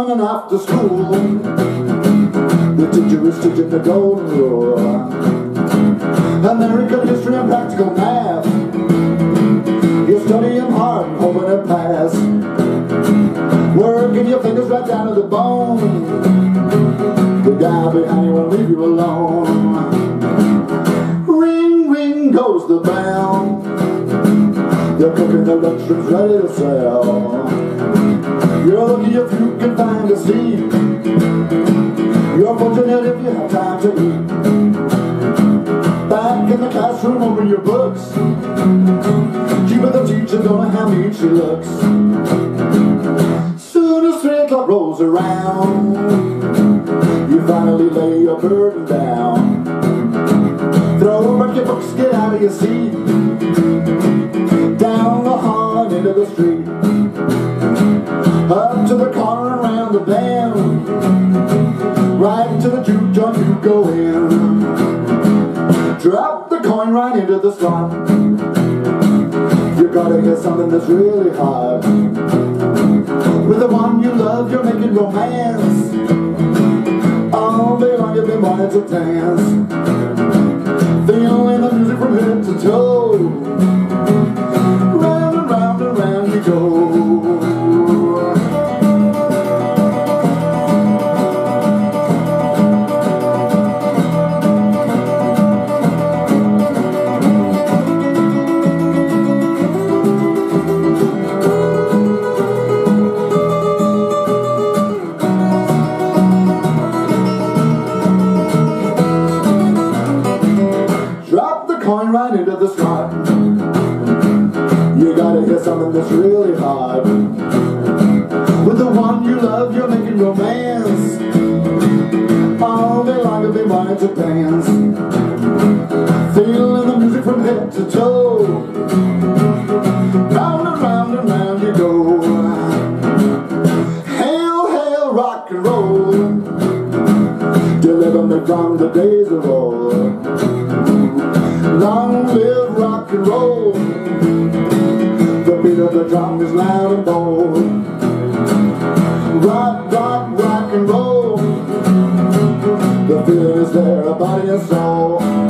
running after school. The teacher is teaching the golden rule. American history and practical math. You study them hard and hoping it pass. Working your fingers right down to the bone. The guy behind you won't leave you alone. Ring, ring goes the bell. They're cooking the lunchrooms ready to sell. You're lucky if you can find a seat. You're fortunate if you have time to eat. Back in the classroom over your books. Keeping the teacher don't know how neat she looks. Soon as 3 o'clock rolls around, you finally lay your burden down. Throw back your books, get out of your seat. Down the hall and into the street. Up to the corner and around the bend. Right to the juke joint you go in. Drop the coin right into the slot. You gotta get something that's really hot. With the one you love you're making romance. All day long you've been wanting to dance. Feeling the music from head to toe. Round and round and round you go. Coin right into the slot. You gotta hear something that's really hard. With the one you love you're making romance. All day long you've been wanting to dance. Feeling the music from head to toe. Round and round and round you go. Hail, hail, rock and roll. Deliver me from the days of old. Long live rock and roll. The beat of the drum is loud and bold. Rock, rock, rock and roll. The feeling is there, a body and soul.